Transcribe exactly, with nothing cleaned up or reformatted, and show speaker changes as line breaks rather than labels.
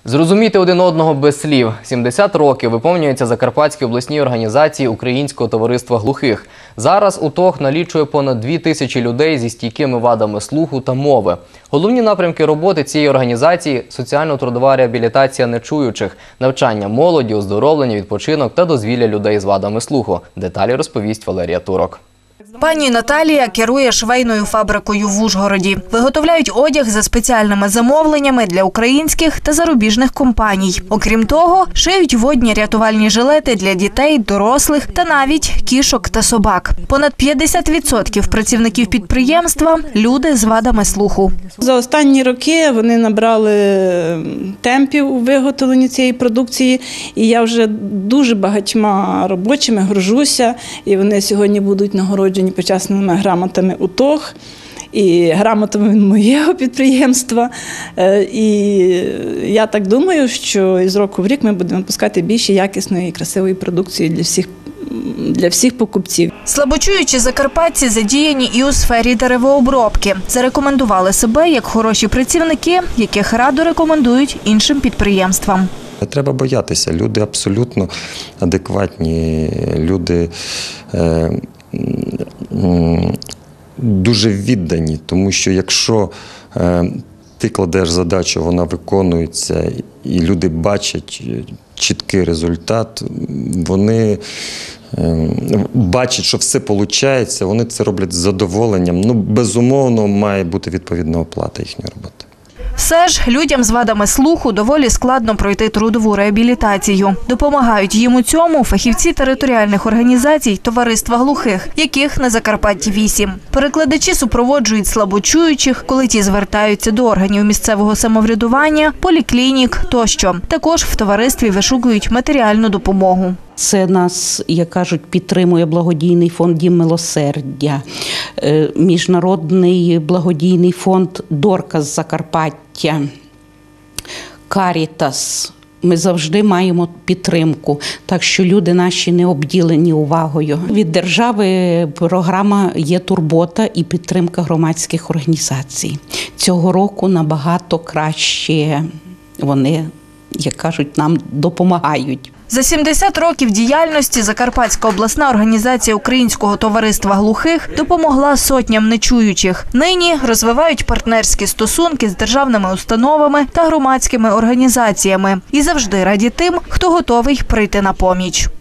Зрозуміти один одного без слів. сімдесят років виповнюється Закарпатській обласній організації Українського товариства глухих. Зараз УТОГ налічує понад дві тисячі людей зі стійкими вадами слуху та мови. Головні напрямки роботи цієї організації – соціально-трудова реабілітація нечуючих, навчання молоді, оздоровлення, відпочинок та дозвілля людей з вадами слуху. Деталі розповість Валерія Турок.
Пані Наталія керує швейною фабрикою в Ужгороді. Виготовляють одяг за спеціальними замовленнями для українських та зарубіжних компаній. Окрім того, шиють водні рятувальні жилети для дітей, дорослих та навіть кішок та собак. Понад п'ятдесят відсотків працівників підприємства – люди з вадами слуху.
За останні роки вони набрали темпів у виготовленні цієї продукції, і я вже дуже багатьма робочими горжуся, і вони сьогодні будуть нагороджені почесними грамотами УТОГ і грамотами моєго підприємства. І я так думаю, що із року в рік ми будемо випускати більше якісної і красивої продукції для всіх для всіх покупців.
Слабочуючі закарпатці задіяні і у сфері деревообробки. Зарекомендували себе як хороші працівники, яких радо рекомендують іншим підприємствам.
Не треба боятися. Люди абсолютно адекватні, люди е, дуже віддані, тому що якщо е, ти кладеш задачу, вона виконується, і люди бачать чіткий результат, вони е, бачать, що все виходить, вони це роблять з задоволенням. Ну, безумовно, має бути відповідна оплата їхньої роботи.
Все ж, людям з вадами слуху доволі складно пройти трудову реабілітацію. Допомагають їм у цьому фахівці територіальних організацій Товариства глухих, яких на Закарпатті вісім. Перекладачі супроводжують слабочуючих, коли ті звертаються до органів місцевого самоврядування, поліклінік тощо. Також в товаристві вишукують матеріальну допомогу.
Це нас, як кажуть, підтримує благодійний фонд «Дім милосердя», міжнародний благодійний фонд «Дорка» з Закарпаття, «Карітас». Ми завжди маємо підтримку, так що люди наші не обділені увагою. Від держави програма «Є турбота» і підтримка громадських організацій. Цього року набагато краще вони, як кажуть, нам допомагають.
За сімдесят років діяльності Закарпатська обласна організація Українського товариства глухих допомогла сотням нечуючих. Нині розвивають партнерські стосунки з державними установами та громадськими організаціями. І завжди раді тим, хто готовий прийти на поміч.